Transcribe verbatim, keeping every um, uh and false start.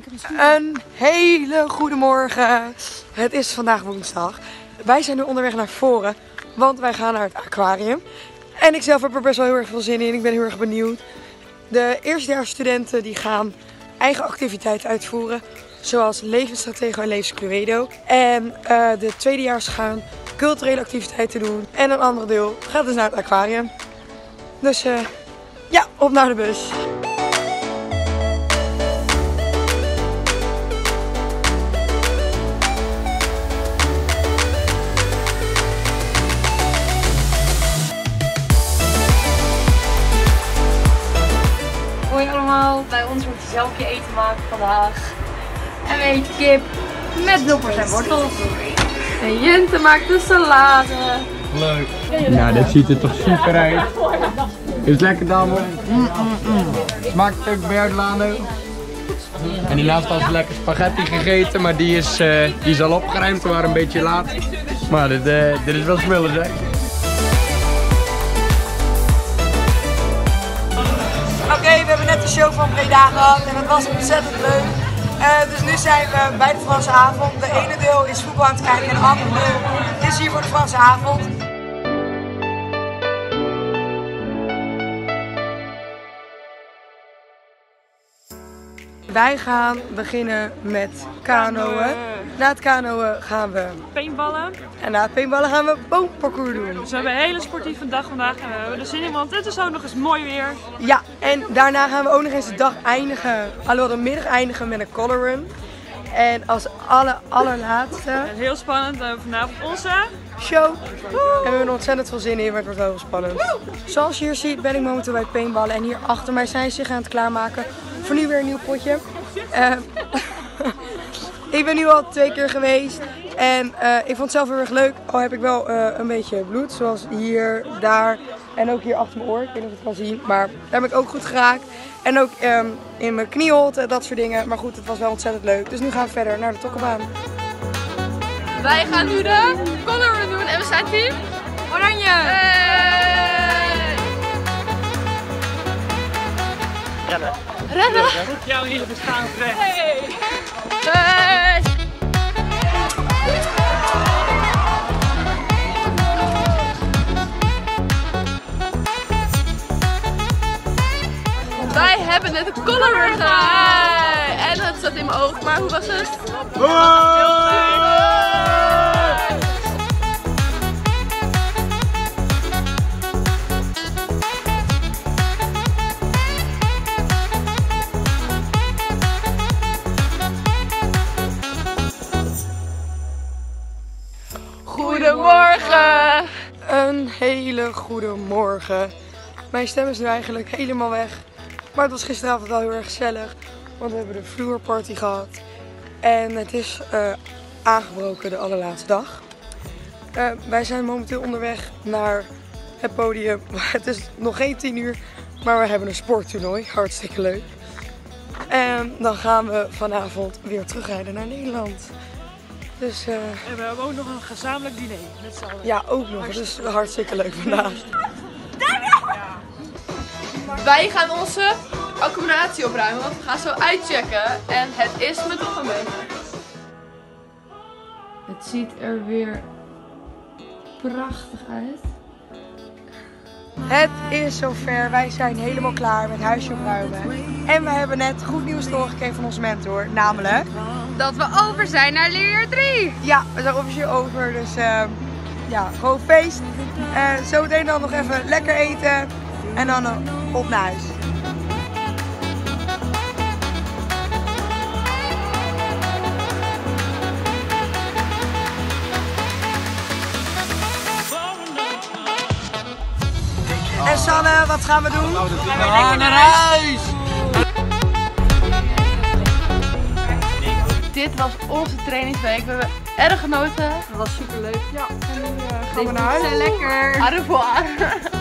Een hele goede morgen. Het is vandaag woensdag. Wij zijn nu onderweg naar voren, want wij gaan naar het aquarium. En ik zelf heb er best wel heel erg veel zin in. Ik ben heel erg benieuwd. De eerstejaarsstudenten die gaan eigen activiteiten uitvoeren, zoals levensstratego en levenscluedo. En uh, de tweedejaars gaan culturele activiteiten doen. En een ander deel gaat dus naar het aquarium. Dus uh, ja, op naar de bus. Hoi allemaal, bij ons wordt zelf je eten maken vandaag. En een beetje kip met doppers en wortels. En Jente maakt de salade. Leuk. Nou, dit ziet er toch super uit. Is het lekker, dame? Mm, mm, mm. Smaakt het ook bij jou, Lano? En die laatste had lekker spaghetti gegeten, maar die is, uh, die is al opgeruimd. We waren een beetje laat. Maar dit, uh, dit is wel smullen, zeg. Oké, okay, we hebben net de show van Breda gehad en het was ontzettend leuk. Uh, dus nu zijn we bij de Franse avond. De ene deel is voetbal aan het kijken en de andere deel is hier voor de Franse avond. Wij gaan beginnen met kanoën. Na het kanoën gaan we paintballen. En na het paintballen gaan we boomparcours doen. Dus we hebben een hele sportieve dag vandaag en we hebben er zin in, want het is ook nog eens mooi weer. Ja, en daarna gaan we ook nog eens de dag eindigen, alhoewel de middag eindigen met een color run. En als alle, allerlaatste... En heel spannend, we hebben vanavond onze show. En we hebben er ontzettend veel zin in, maar het wordt wel heel spannend. Zoals je hier ziet ben ik momenteel bij paintballen en hier achter mij zijn ze zich aan het klaarmaken voor nu weer een nieuw potje. Uh, ik ben nu al twee keer geweest en uh, ik vond het zelf heel erg leuk. Al heb ik wel uh, een beetje bloed, zoals hier, daar en ook hier achter mijn oor. Ik weet niet of je het kan zien, maar daar heb ik ook goed geraakt. En ook um, in mijn knieholte, dat soort dingen. Maar goed, het was wel ontzettend leuk. Dus nu gaan we verder naar de tokkenbaan. Wij gaan nu de color run doen en we zijn team Oranje! Hey! rennen. Rennen! Goed jou hier bestaan terecht. Hey! Hey! Wij hebben net een color run gedaan en het zat in mijn oog, maar hoe was het? Goedemorgen! Een hele goede morgen. Mijn stem is nu eigenlijk helemaal weg. Maar het was gisteravond wel heel erg gezellig. Want we hebben de vloerparty gehad. En het is uh, aangebroken de allerlaatste dag. Uh, wij zijn momenteel onderweg naar het podium. Het is nog geen tien uur. Maar we hebben een sporttoernooi. Hartstikke leuk. En dan gaan we vanavond weer terugrijden naar Nederland. Dus, uh, en we hebben ook nog een gezamenlijk diner met z'n allen. Ja, ook nog. Het is hartstikke leuk vandaag. Wij gaan onze accommodatie opruimen, want we gaan zo uitchecken. En het is me toch een beetje. Het ziet er weer prachtig uit. Het is zover. Wij zijn helemaal klaar met huisje opruimen. En we hebben net goed nieuws doorgegeven van onze mentor, namelijk dat we over zijn naar leerjaar drie. Ja, we zijn officieel over, dus uh, ja, gewoon feest. Uh, zometeen dan nog even lekker eten en dan uh, op naar huis. En Sanne, wat gaan we doen? We gaan naar huis! Dit was onze trainingsweek. We hebben erg genoten. Het was super leuk. Ja, en nu uh, gaan we naar huis. Lekker. Au revoir.